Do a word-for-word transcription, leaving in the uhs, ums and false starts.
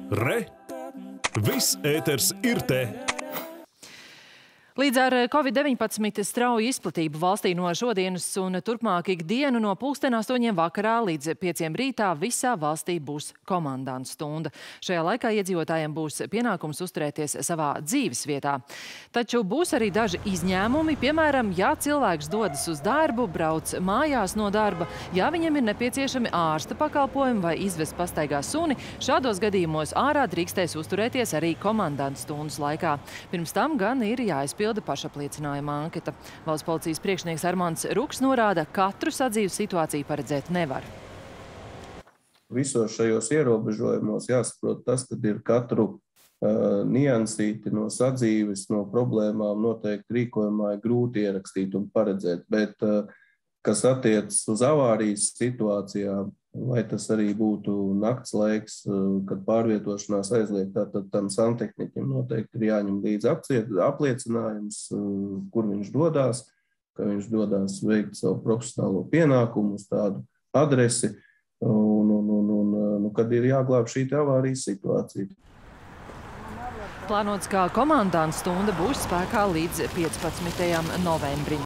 Re! Viss ēters ir te! Līdz ar covid deviņpadsmit strauju izplatību valstī no šodienas un turpmāk ikdienu no pulksten astoņiem vakarā līdz pieciem rītā visā valstī būs komandantu stunda. Šajā laikā iedzīvotājiem būs pienākums uzturēties savā dzīves vietā. Taču būs arī daži izņēmumi, piemēram, ja cilvēks dodas uz darbu, brauc mājās no darba, ja viņam ir nepieciešami ārsta pakalpojumi vai izvest pastaigā suni, šādos gadījumos ārā drīkstēs uzturēties arī komandantu stundas laikā. Pirms tam gan ir jāizpilda pašapliecinājuma anketa. Valsts policijas priekšnieks Armands Ruks norāda, katru sadzīves situāciju paredzēt nevar. Visos šajos ierobežojumos jāsaprot tas, kad ir katru uh, niansīti no sadzīves, no problēmām noteikti rīkojumā ir grūti ierakstīt un paredzēt, bet uh, kas attiecas uz avārijas situācijām, vai tas arī būtu nakts laiks, kad pārvietošanās aizliegtā, tad tam santehniķim noteikti ir jāņem līdzi apliecinājums, kur viņš dodās, ka viņš dodās veikt savu profesionālo pienākumu uz tādu adresi, un, un, un, un, un kad ir jāglāb šī avārijas situācija. Plānots, ka komandantu stunda būs spēkā līdz piecpadsmitajam novembrim.